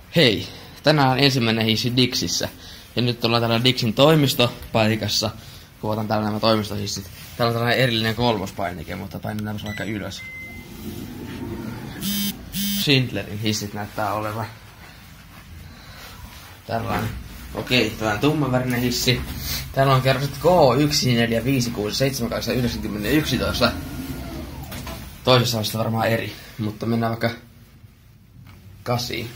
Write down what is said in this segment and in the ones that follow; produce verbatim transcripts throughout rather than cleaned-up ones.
Hei, tänään on ensimmäinen hissi Dixissä. Ja nyt ollaan täällä Dixin toimistopaikassa. Kuvataan täällä nämä toimistohissit. Täällä on tällainen erillinen kolmospainike, mutta painetaanpa vaikka ylös. Schindlerin hissit näyttää olevan. Tällainen. Okei, tällainen tummanvärinen hissi. Täällä on kerrokset K yksi neljä viisi kuusi seitsemän kahdeksan yhdeksän kymmenen yksitoista. Toisessa on sitä varmaan eri, mutta mennään vaikka kasiin.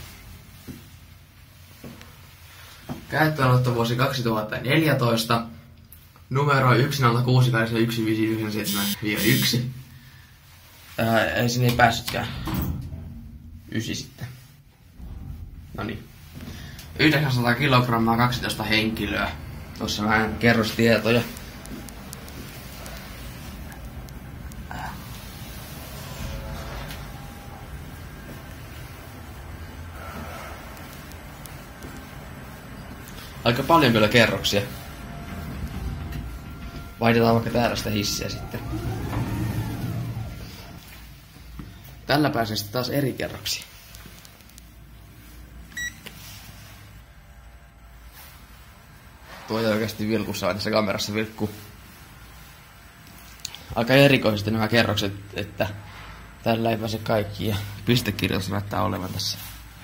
Käyttöönotto vuosi kaksituhattaneljätoista. Numero yksi nolla kuusi kahdeksan yksi viisi yhdeksän seitsemän yksi. Ää, ei sinne ei päässytkään. Ysi sitten. Noniin. yhdeksänsataa kilogrammaa, kaksitoista henkilöä. Tuossa vähän kerrostietoja. Aika paljon kyllä kerroksia. Vaihdetaan vaikka täällä sitä hissiä sitten. Tällä pääsee sitten taas eri kerroksia. Tuo ei oikeasti vilkussa, aina se kamerassa vilkkuu. Aika erikoisesti nämä kerrokset, että tällä ei pääse kaikki ja pistekirjoitus näyttää olevan tässä.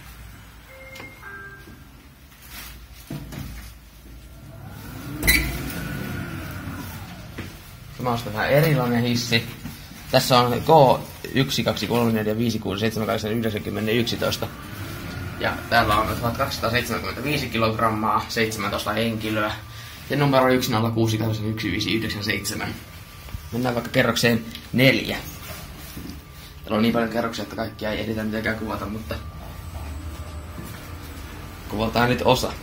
Tämä on sitten vähän erilainen hissi. Tässä on K yksi kaksi kolme neljä viisi kuusi seitsemän kahdeksan yhdeksän kymmenen yksitoista. Ja täällä on tuhatkaksisataaseitsemänkymmentäviisi kilogrammaa, seitsemäntoista henkilöä. Ja numero yksi nolla kuusi kahdeksan yksi viisi yhdeksän seitsemän. Mennään vaikka kerrokseen neljä. Täällä on niin paljon kerroksia, että kaikkia ei ehditä mitenkään kuvata, mutta kuvataan nyt osa.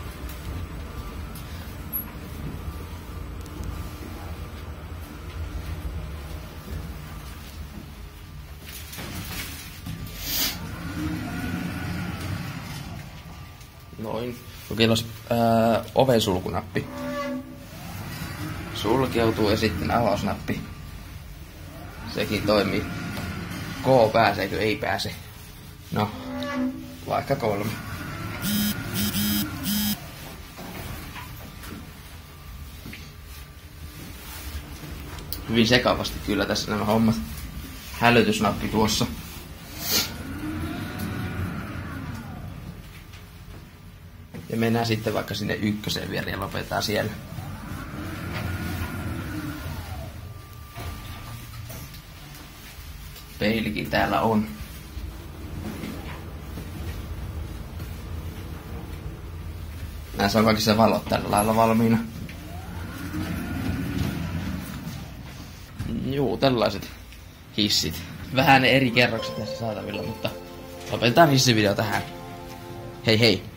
Noin. Kokeillaan ää, oven sulkunappi. Sulkeutuu ja sitten avausnappi. Sekin toimii. K pääseekö? Ei pääse. No, vaikka kolme. Hyvin sekavasti kyllä tässä nämä hommat. Hälytysnappi tuossa. Ja mennään sitten vaikka sinne ykköseen vielä ja lopetetaan siellä. Peilikin täällä on. Näissä on kaikissa valot tällä lailla valmiina. Juu, tällaiset hissit. Vähän eri kerrokset tässä saatavilla, mutta lopetetaan hissivideo tähän. Hei hei!